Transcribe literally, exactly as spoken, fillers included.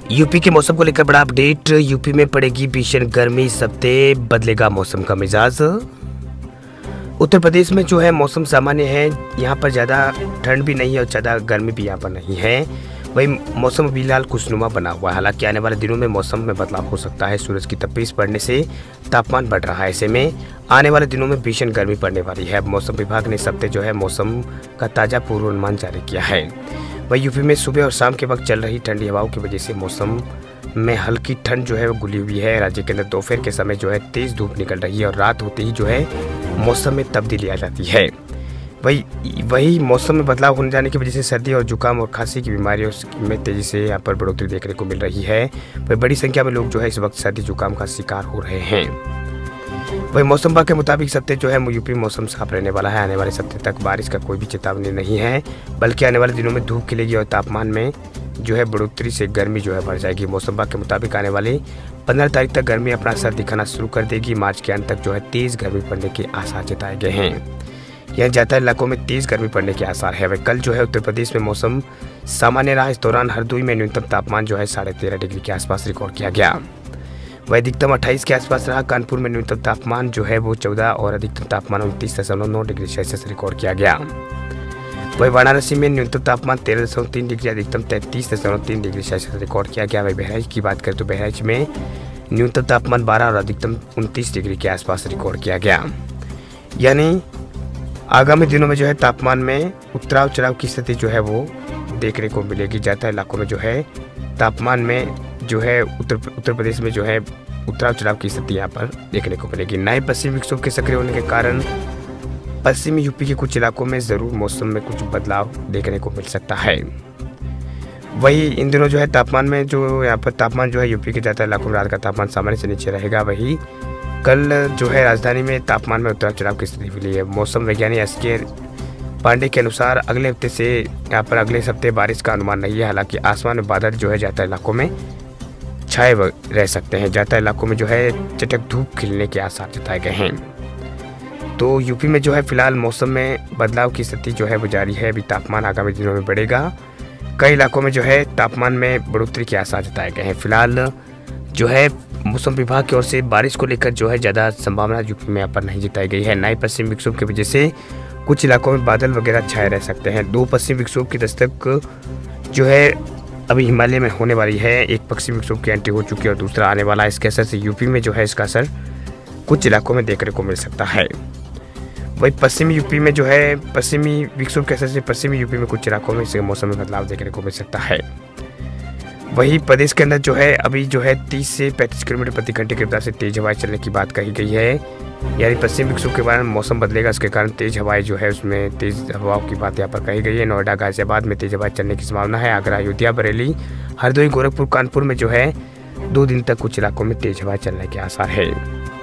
UP के मौसम को लेकर बड़ा अपडेट। यूपी में पड़ेगी भीषण गर्मी, इस हफ्ते बदलेगा मौसम का मिजाज। उत्तर प्रदेश में जो है मौसम सामान्य है, यहाँ पर ज़्यादा ठंड भी नहीं है और ज़्यादा गर्मी भी यहाँ पर नहीं है। वही मौसम फिलहाल खुशनुमा बना हुआ है। हालांकि आने वाले दिनों में मौसम में बदलाव हो सकता है। सूरज की तपिश बढ़ने से तापमान बढ़ रहा है। ऐसे में आने वाले दिनों में भीषण गर्मी पड़ने वाली है। अब मौसम विभाग ने इस हफ्ते जो है मौसम का ताज़ा पूर्वानुमान जारी किया है। वही यूपी में सुबह और शाम के वक्त चल रही ठंडी हवाओं की वजह से मौसम में हल्की ठंड जो है वो घुली हुई है। राज्य के अंदर दोपहर के समय जो है तेज धूप निकल रही है और रात होते ही जो है मौसम में तब्दीली आ जाती है। वही वही मौसम में बदलाव होने जाने की वजह से सर्दी और जुकाम और खांसी की बीमारियों में तेजी से यहाँ पर बढ़ोतरी देखने को मिल रही है। वही बड़ी संख्या में लोग जो है इस वक्त सर्दी जुकाम का शिकार हो रहे हैं। वही मौसम विभाग के मुताबिक सप्ताह जो है यूपी मौसम साफ रहने वाला है। आने वाले सप्ताह तक बारिश का कोई भी चेतावनी नहीं है, बल्कि आने वाले दिनों में धूप खिलेगी और तापमान में जो है बढ़ोतरी से गर्मी जो है बढ़ जाएगी। मौसम विभाग के मुताबिक आने वाले पंद्रह तारीख तक गर्मी अपना असर दिखाना शुरू कर देगी। मार्च के अंत तक जो है तेज गर्मी पड़ने के आसार जताए गए हैं। यहाँ ज्यादातर इलाकों में तेज गर्मी पड़ने के आसार है। वह कल जो है उत्तर प्रदेश में मौसम सामान्य रहा। इस दौरान हरदोई में न्यूनतम तापमान जो है साढ़े तेरह डिग्री के आसपास रिकॉर्ड किया गया। वह अधिकतम अट्ठाईस के आसपास रहा। कानपुर में न्यूनतम तापमान जो है वो चौदह और अधिकतम तापमान उनतीस दशमलव नौ डिग्री सेल्सियस रिकॉर्ड किया गया। वही वाराणसी में न्यूनतम तापमान तेरह दशमलव तीन डिग्री, अधिकतम तैंतीस दशमलव तीन डिग्री सेल्सियस रिकॉर्ड किया गया। वही बहराइच की बात करें तो बहराइच में न्यूनतम तापमान बारह और अधिकतम उनतीस डिग्री के आसपास रिकॉर्ड किया गया। यानी आगामी दिनों में जो है तापमान में उतराव चढ़ाव की स्थिति जो है वो देखने को मिलेगी। ज़्यादातर इलाकों में जो है तापमान में जो है उत्तर उत्तर प्रदेश में जो है उतराव चढ़ाव की स्थिति यहाँ पर देखने को मिलेगी। नए पश्चिमी विक्षोभ के सक्रिय होने के कारण पश्चिमी यूपी के कुछ इलाकों में ज़रूर मौसम में कुछ बदलाव देखने को मिल सकता है। वही इन दिनों जो है तापमान में जो यहाँ पर तापमान जो है यूपी के ज़्यादातर इलाकों में रात का तापमान सामान्य से नीचे रहेगा। वही कल जो है राजधानी में तापमान में उतार चढ़ाव की स्थिति मिली है। मौसम वैज्ञानिक एस के पांडे के अनुसार अगले हफ्ते से यहाँ पर अगले हफ्ते बारिश का अनुमान नहीं है। हालांकि आसमान में बादल जो है ज़्यादातर इलाकों में छाए रह सकते हैं। ज़्यादातर इलाकों में जो है चटक धूप खिलने के आसार जताए गए हैं। तो यूपी में जो है फिलहाल मौसम में बदलाव की स्थिति जो है वो जारी है। अभी तापमान आगामी दिनों में बढ़ेगा। कई इलाकों में जो है तापमान में बढ़ोतरी के आसार जताए गए हैं। फिलहाल जो है मौसम विभाग की ओर से बारिश को लेकर जो है ज़्यादा संभावना यूपी में यहाँ पर नहीं जताई गई है। नए पश्चिम विक्षोभ की वजह से कुछ इलाकों में बादल वगैरह छाए रह सकते हैं। दो पश्चिम विक्षोभ की दस्तक जो है अभी हिमालय में होने वाली है। एक पश्चिम विक्षोभ की एंट्री हो चुकी है और दूसरा आने वाला है। इसके असर से यूपी में जो है इसका असर कुछ इलाकों में देखने को मिल सकता है। वही पश्चिमी यूपी में जो है पश्चिमी विक्षोभ के असर से पश्चिमी यूपी में कुछ इलाकों में इसके मौसम में बदलाव देखने को मिल सकता है। वही प्रदेश के अंदर जो है अभी जो है तीस से पैंतीस किलोमीटर प्रति घंटे की रफ्तार से तेज हवाएं चलने की बात कही गई है। यानी पश्चिम विक्षोभ के कारण मौसम बदलेगा, इसके कारण तेज हवाएं जो है उसमें तेज हवाओं की बात यहाँ पर कही गई है। नोएडा गाजियाबाद में तेज हवाएं चलने की संभावना है। आगरा, अयोध्या, बरेली, हरदोई, गोरखपुर, कानपुर में जो है दो दिन तक कुछ इलाकों में तेज हवाएं चलने के आसार है।